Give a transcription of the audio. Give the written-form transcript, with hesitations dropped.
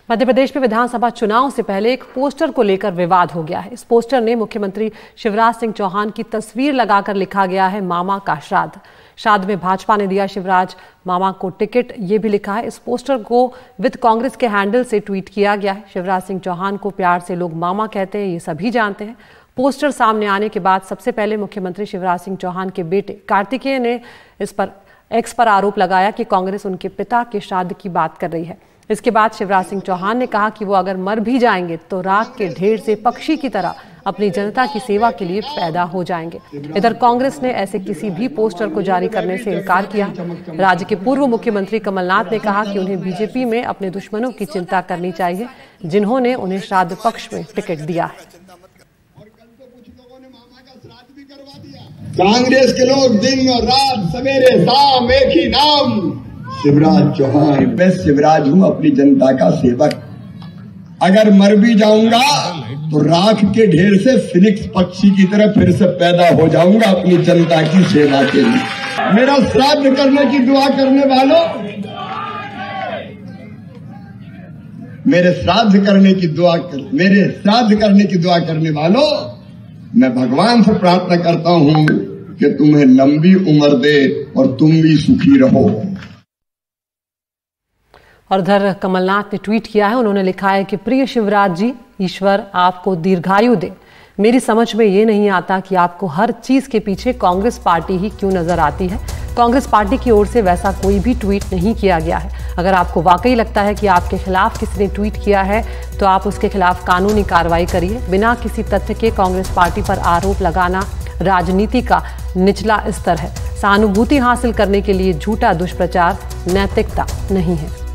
मध्य प्रदेश में विधानसभा चुनाव से पहले एक पोस्टर को लेकर विवाद हो गया है। इस पोस्टर ने मुख्यमंत्री शिवराज सिंह चौहान की तस्वीर लगाकर लिखा गया है मामा का श्राद्ध। श्राद्ध में भाजपा ने दिया शिवराज मामा को टिकट, ये भी लिखा है। इस पोस्टर को विद कांग्रेस के हैंडल से ट्वीट किया गया है। शिवराज सिंह चौहान को प्यार से लोग मामा कहते हैं, ये सभी जानते हैं। पोस्टर सामने आने के बाद सबसे पहले मुख्यमंत्री शिवराज सिंह चौहान के बेटे कार्तिकेय ने इस पर एक्स पर आरोप लगाया कि कांग्रेस उनके पिता के श्राद्ध की बात कर रही है। इसके बाद शिवराज सिंह चौहान ने कहा कि वो अगर मर भी जाएंगे तो राख के ढेर से पक्षी की तरह अपनी जनता की सेवा के लिए पैदा हो जाएंगे। इधर कांग्रेस ने ऐसे किसी भी पोस्टर को जारी करने से इनकार किया। राज्य के पूर्व मुख्यमंत्री कमलनाथ ने कहा कि उन्हें बीजेपी में अपने दुश्मनों की चिंता करनी चाहिए, जिन्होंने उन्हें श्राद्ध पक्ष में टिकट दिया है। कांग्रेस के लोग दिन और रात सवेरे शाम एक ही नाम, शिवराज चौहान। मैं शिवराज हूँ, अपनी जनता का सेवक। अगर मर भी जाऊंगा तो राख के ढेर से फिनिक्स पक्षी की तरह फिर से पैदा हो जाऊंगा अपनी जनता की सेवा के लिए। मेरा श्राद्ध करने की दुआ करने वालों, मेरे श्राद्ध करने की दुआ करने वालों, मैं भगवान से प्रार्थना करता हूं कि तुम्हें लंबी उम्र दे और तुम भी सुखी रहो। और उधर कमलनाथ ने ट्वीट किया है। उन्होंने लिखा है कि प्रिय शिवराज जी, ईश्वर आपको दीर्घायु दे। मेरी समझ में ये नहीं आता कि आपको हर चीज के पीछे कांग्रेस पार्टी ही क्यों नजर आती है। कांग्रेस पार्टी की ओर से वैसा कोई भी ट्वीट नहीं किया गया है। अगर आपको वाकई लगता है कि आपके खिलाफ किसी ने ट्वीट किया है तो आप उसके खिलाफ कानूनी कार्रवाई करिए। बिना किसी तथ्य के कांग्रेस पार्टी पर आरोप लगाना राजनीति का निचला स्तर है। सहानुभूति हासिल करने के लिए झूठा दुष्प्रचार नैतिकता नहीं है।